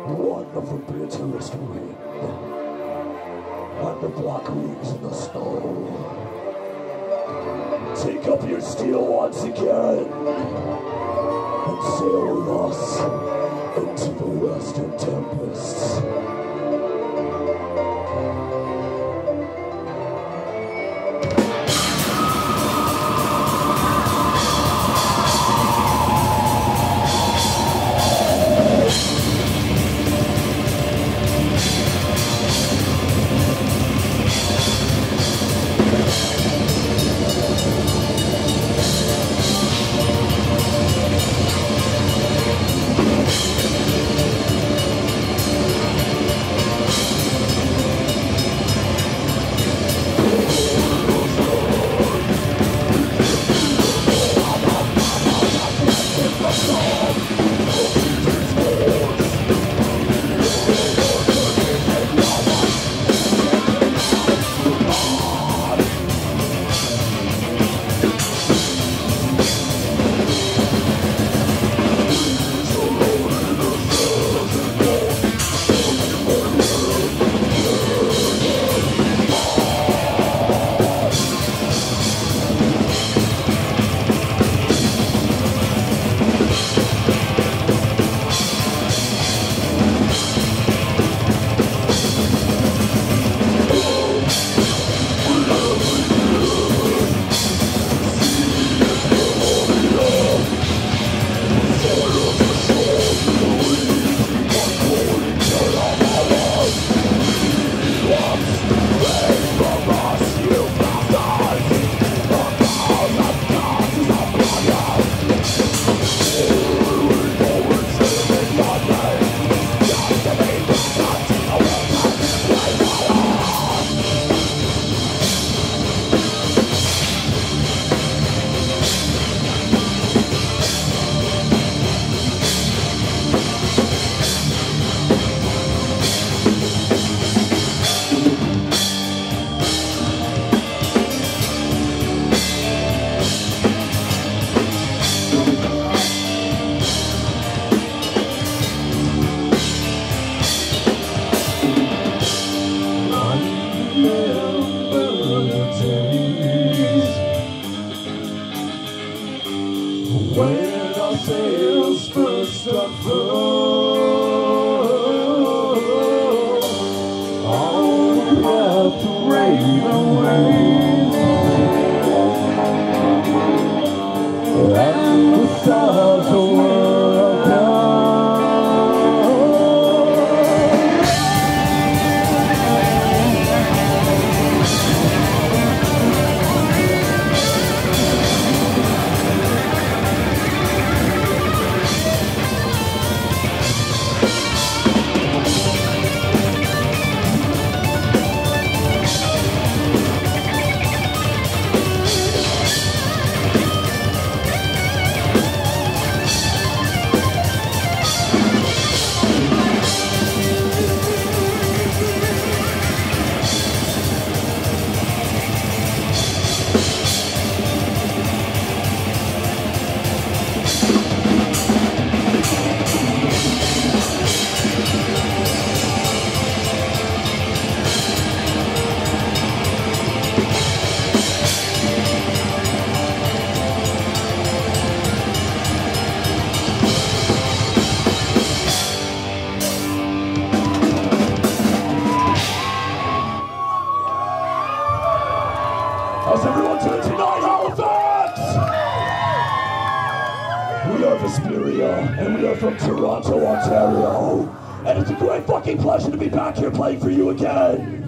What of the bitterest wind, and the black leaves in the snow. Take up your steel once again, and sail with us into the Western Tempests. When our sails first unfurled, all we have to rain away, and the stars were down. How's everyone doing tonight, Halifax? We are Vesperia, and we are from Toronto, Ontario. And it's a great fucking pleasure to be back here playing for you again.